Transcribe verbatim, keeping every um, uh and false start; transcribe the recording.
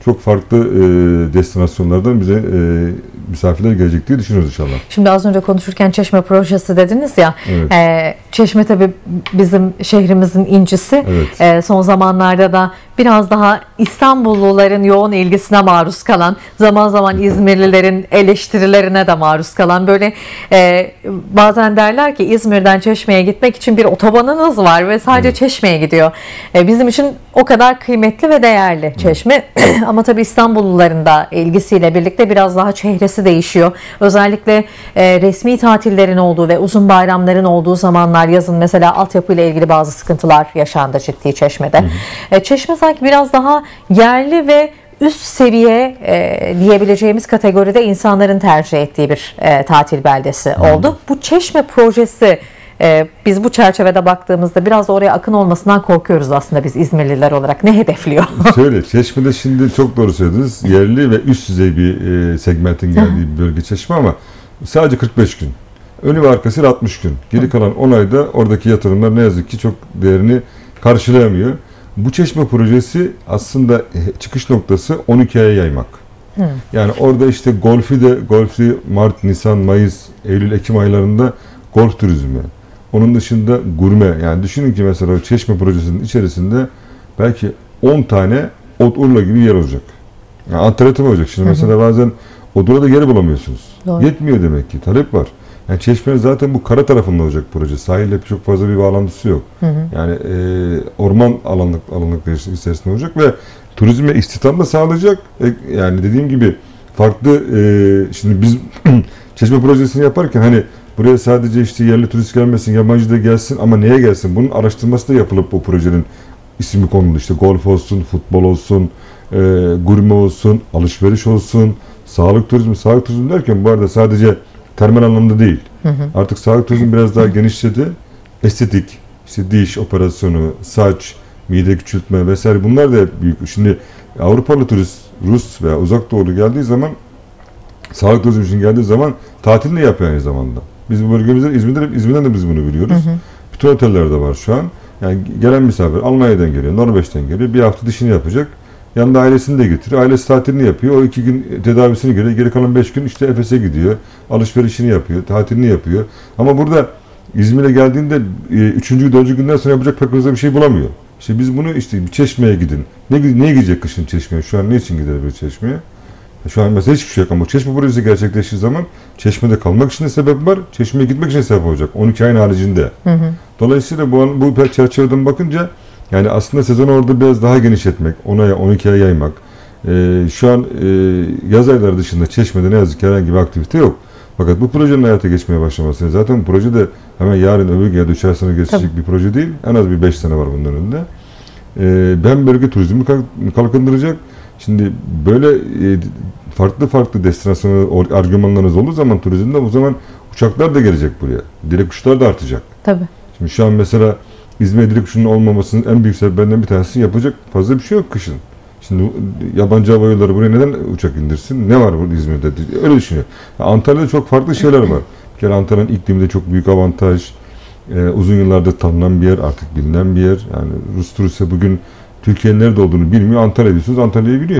çok farklı e, destinasyonlardan bize e, misafirler gelecek diye düşünüyoruz inşallah. Şimdi az önce konuşurken Çeşme projesi dediniz ya. Evet. E, Çeşme tabii bizim şehrimizin incisi. Evet. E, son zamanlarda da biraz daha İstanbulluların yoğun ilgisine maruz kalan, zaman zaman İzmirlilerin eleştirilerine de maruz kalan, böyle e, bazen derler ki İzmir'den Çeşme'ye gitmek için bir otobanınız var ve sadece evet. Çeşme'ye gidiyor. E, bizim için o kadar kıymetli ve değerli Çeşme. Evet. Ama tabii İstanbulluların da ilgisiyle birlikte biraz daha çehresi değişiyor. Özellikle e, resmi tatillerin olduğu ve uzun bayramların olduğu zamanlar, yazın mesela altyapıyla ilgili bazı sıkıntılar yaşandı ciddi Çeşme'de. Hı hı. E, Çeşme sanki biraz daha yerli ve üst seviye e, diyebileceğimiz kategoride insanların tercih ettiği bir e, tatil beldesi oldu. Hı. Bu Çeşme projesi, e, biz bu çerçevede baktığımızda biraz da oraya akın olmasından korkuyoruz aslında biz İzmirliler olarak. Ne hedefliyor? Şöyle, Çeşme'de şimdi çok doğru söylediniz. Yerli ve üst düzey bir e, segmentin geldiği bir bölge Çeşme ama sadece kırk beş gün. Önü ve arkasıyla altmış gün. Geri kalan on ayda oradaki yatırımlar ne yazık ki çok değerini karşılayamıyor. Bu Çeşme projesi aslında çıkış noktası on iki aya yaymak. Hı. Yani orada işte golfi de, golfi Mart, Nisan, Mayıs, Eylül, Ekim aylarında golf turizmi. Onun dışında gurme. Yani düşünün ki mesela Çeşme projesinin içerisinde belki on tane Ot Urla gibi yer olacak. Yani alternatif olacak. Şimdi hı hı. mesela bazen Odura'da yer bulamıyorsunuz. Doğru. Yetmiyor demek ki. Talep var. Yani Çeşme zaten bu kara tarafında olacak proje. Sahille çok fazla bir bağlantısı yok. Hı hı. Yani e, orman alanlık alanlıkları içerisinde olacak ve turizme istihdam da sağlayacak. E, yani dediğim gibi farklı e, şimdi biz Çeşme projesini yaparken hani buraya sadece işte yerli turist gelmesin, yabancı da gelsin ama neye gelsin? Bunun araştırması da yapılıp bu projenin ismi konuldu. İşte golf olsun, futbol olsun, e, gurme olsun, alışveriş olsun, sağlık turizmi. Sağlık turizmi derken bu arada sadece termal anlamda değil. Hı hı. Artık sağlık turizmi biraz daha genişledi. Estetik, işte diş operasyonu, saç, mide küçültme vesaire bunlar da büyük. Şimdi Avrupalı turist, Rus veya Uzak Doğulu geldiği zaman, sağlık turizmi için geldiği zaman tatilini yapıyor aynı zamanda. Biz bu bölgemizden, İzmir'den, İzmir'den de biz bunu biliyoruz. Hı hı. Bütün otellerde var şu an. Yani gelen misafir Almanya'dan geliyor, Norveç'ten geliyor. Bir hafta dişini yapacak. Yanında ailesini de getiriyor. Ailesi tatilini yapıyor. O iki gün tedavisini görüyor. Geri kalan beş gün işte Efes'e gidiyor. Alışverişini yapıyor. Tatilini yapıyor. Ama burada İzmir'e geldiğinde üçüncü, dördüncü günden sonra yapacak pek fazla bir şey bulamıyor. İşte biz bunu işte Çeşme'ye gidin. Ne, neye gidecek kışın Çeşme'ye? Şu an ne için gidebilir Çeşme'ye? Şu an mesela hiçbir şey yok ama Çeşme projesi gerçekleştiği zaman Çeşme'de kalmak için de sebep var. Çeşme'ye gitmek için de sebep olacak. on iki ayın haricinde. Hı hı. Dolayısıyla bu, bu çerçeveden bakınca yani aslında sezonu orada biraz daha genişletmek, on aya, on iki aya yaymak. Ee, şu an e, yaz ayları dışında Çeşme'de ne yazık ki herhangi bir aktivite yok. Fakat bu projenin hayata geçmeye başlaması, zaten bu proje de hemen yarın öbür gün ya da üçer sene geçecek Tabii. bir proje değil. En az bir beş sene var bunun önünde. Ee, ben bölge turizmi kalkındıracak. Şimdi böyle e, farklı farklı destinasyon argümanlarınız olduğu zaman turizmde o zaman uçaklar da gelecek buraya. Direkt uçuşlar da artacak. Tabii. Şimdi şu an mesela İzmir direkt uçuşunun olmamasının en büyük sebeplerinden bir tanesi yapacak fazla bir şey yok kışın. Şimdi yabancı hava yolları buraya neden uçak indirsin? Ne var burada İzmir'de? Öyle düşünüyor. Antalya'da çok farklı şeyler var. Bir kere Antalya'nın ikliminde çok büyük avantaj. Ee, uzun yıllardır tanınan bir yer, artık bilinen bir yer. Yani Rus turiste bugün Türkiye'nin nerede olduğunu bilmiyor. Antalya diyorsunuz, Antalya'yı biliyor.